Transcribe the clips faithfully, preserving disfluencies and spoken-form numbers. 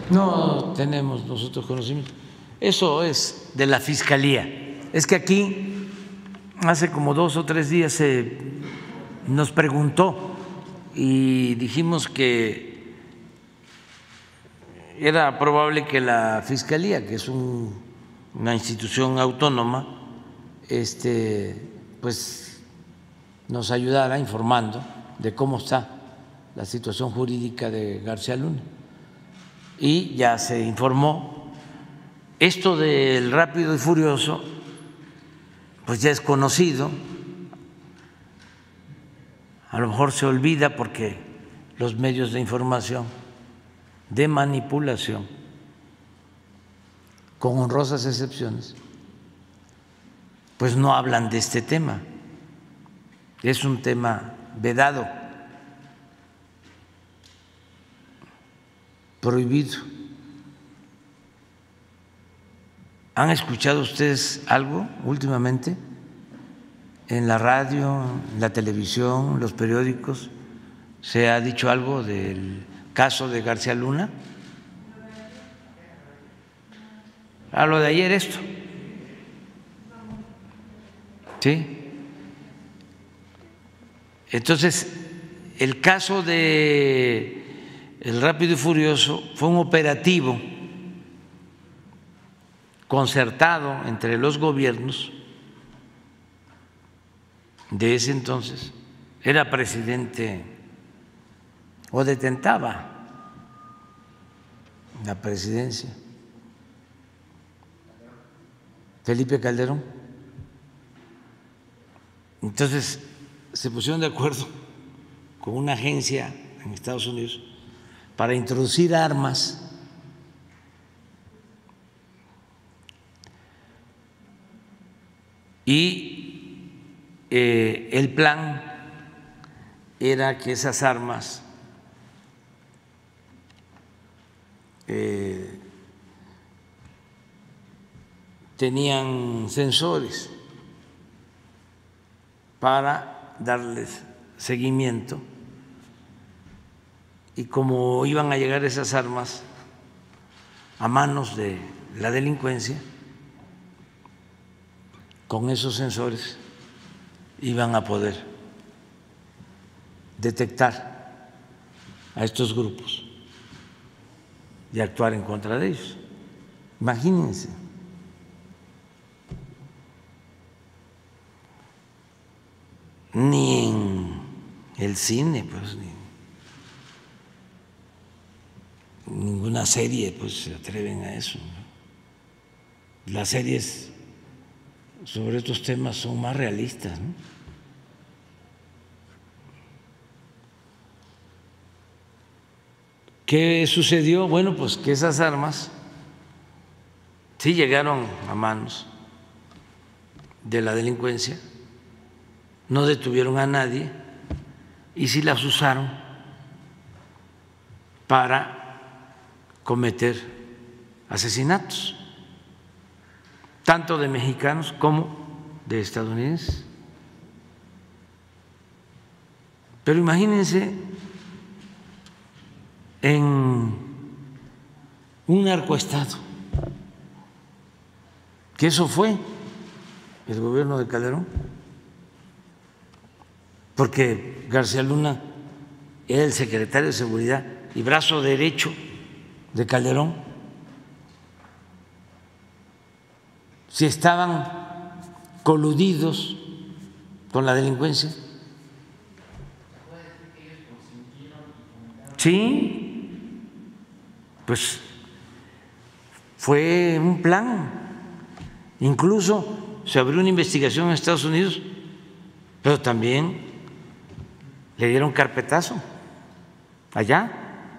No tenemos nosotros conocimiento. Eso es de la Fiscalía. Es que aquí hace como dos o tres días se nos preguntó y dijimos que era probable que la Fiscalía, que es un, una institución autónoma, este, pues nos ayudara informando de cómo está la situación jurídica de García Luna. Y ya se informó. Esto del Rápido y Furioso pues ya es conocido, a lo mejor se olvida porque los medios de información de manipulación, con honrosas excepciones, pues no hablan de este tema. Es un tema vedado, prohibido. ¿Han escuchado ustedes algo últimamente en la radio, en la televisión, los periódicos? ¿Se ha dicho algo del caso de García Luna? A lo de ayer esto. ¿Sí? Entonces, el caso de el Rápido y Furioso fue un operativo concertado entre los gobiernos de ese entonces. Era presidente o detentaba la presidencia Felipe Calderón. Entonces se pusieron de acuerdo con una agencia en Estados Unidos para introducir armas y eh, el plan era que esas armas eh, tenían sensores para darles seguimiento, y como iban a llegar esas armas a manos de la delincuencia, con esos sensores iban a poder detectar a estos grupos y actuar en contra de ellos. Imagínense. Ni en el cine, pues, ni ninguna serie, pues, se atreven a eso, ¿no? Las series sobre estos temas son más realistas, ¿no? ¿Qué sucedió? Bueno, pues que esas armas sí llegaron a manos de la delincuencia, no detuvieron a nadie y sí las usaron para cometer asesinatos, tanto de mexicanos como de estadounidenses. Pero imagínense en un narcoestado, que eso fue el gobierno de Calderón, porque García Luna era el secretario de Seguridad y brazo derecho de Calderón. Si estaban coludidos con la delincuencia. Sí, pues fue un plan. Incluso se abrió una investigación en Estados Unidos, pero también le dieron carpetazo allá.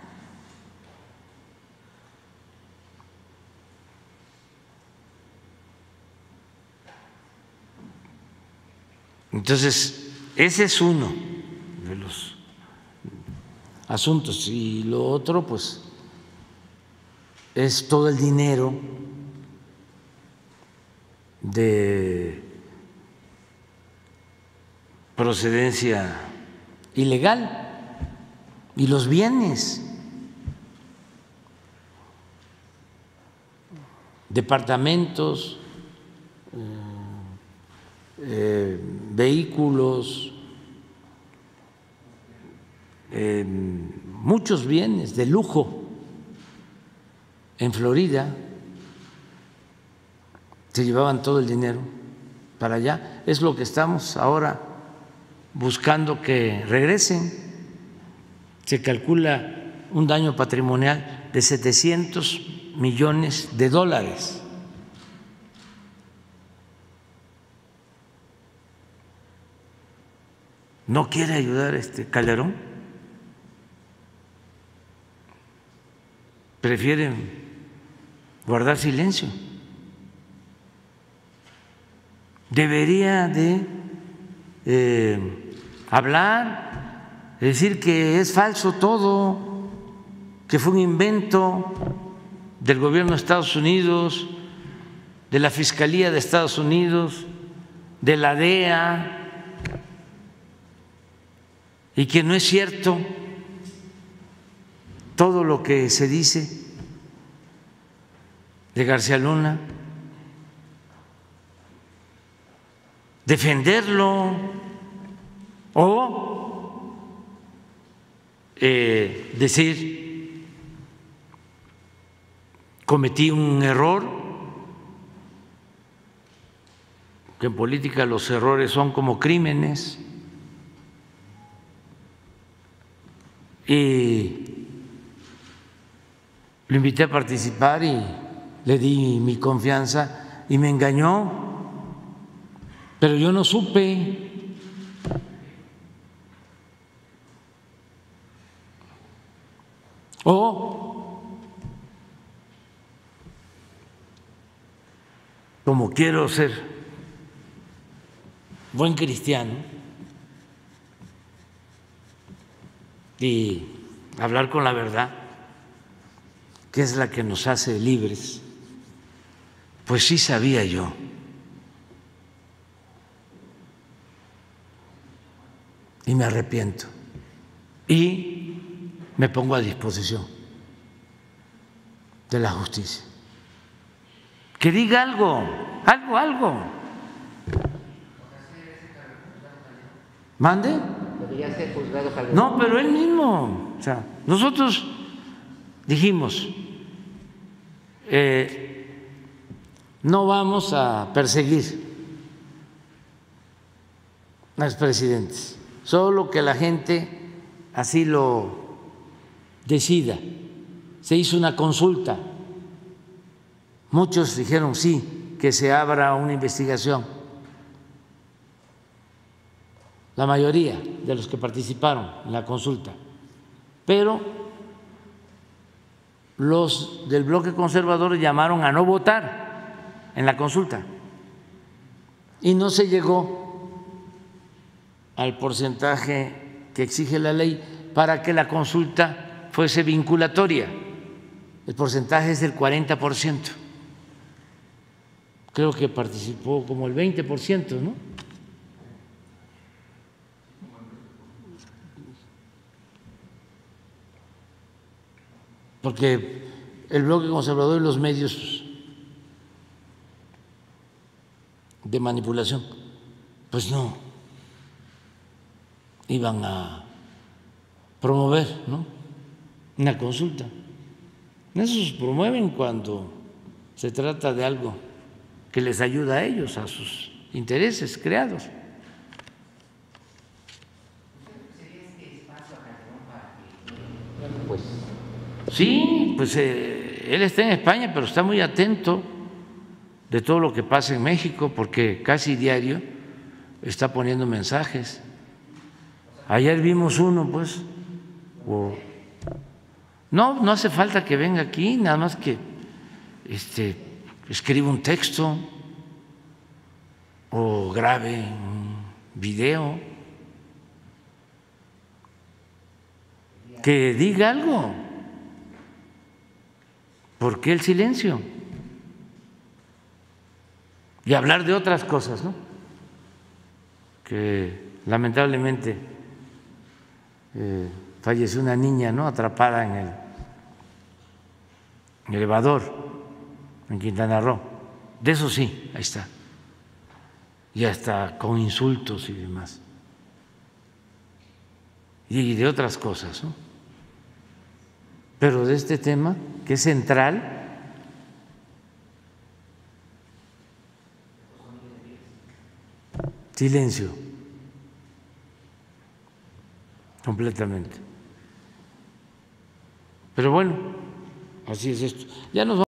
Entonces, ese es uno de los asuntos. Y lo otro, pues, es todo el dinero de procedencia ilegal y los bienes. departamentos, eh, eh, vehículos, eh, muchos bienes de lujo en Florida. Se llevaban todo el dinero para allá. Es lo que estamos ahora buscando que regresen. Se calcula un daño patrimonial de setecientos millones de dólares. ¿No quiere ayudar este Calderón? Prefieren guardar silencio. Debería de eh, hablar, decir que es falso todo, que fue un invento del gobierno de Estados Unidos, de la Fiscalía de Estados Unidos, de la D E A, y que no es cierto todo lo que se dice de García Luna. Defenderlo o eh, decir cometí un error, que en política los errores son como crímenes, y lo invité a participar y le di mi confianza y me engañó. Pero yo no supe. O, como quiero ser buen cristiano y hablar con la verdad, que es la que nos hace libres, pues sí sabía yo y me arrepiento y me pongo a disposición de la justicia. Que diga algo, algo, algo. ¿Mande? Podría ser juzgado Calderón. No, pero él mismo. O sea, nosotros dijimos, eh, no vamos a perseguir a los presidentes, solo que la gente así lo decida. Se hizo una consulta, muchos dijeron sí, que se abra una investigación, la mayoría de los que participaron en la consulta, pero los del bloque conservador llamaron a no votar en la consulta y no se llegó al porcentaje que exige la ley para que la consulta fuese vinculatoria. El porcentaje es del cuarenta por ciento. Creo que participó como el veinte por ciento, ¿no? Porque el bloque conservador y los medios de manipulación, pues no iban a promover, ¿no?, una consulta. Esos promueven cuando se trata de algo que les ayuda a ellos, a sus intereses creados. Pues Sí, pues eh, él está en España, pero está muy atento de todo lo que pasa en México, porque casi diario está poniendo mensajes. Ayer vimos uno, pues, o, no, no hace falta que venga aquí, nada más que este, escriba un texto o grabe un video, que diga algo. ¿Por qué el silencio? Y hablar de otras cosas, ¿no?, que lamentablemente eh, falleció una niña, ¿no?, atrapada en el elevador en Quintana Roo. De eso sí, ahí está. Y hasta con insultos y demás. Y de otras cosas, ¿no? Pero de este tema, que es central, silencio, completamente. Pero bueno, así es esto. Ya nos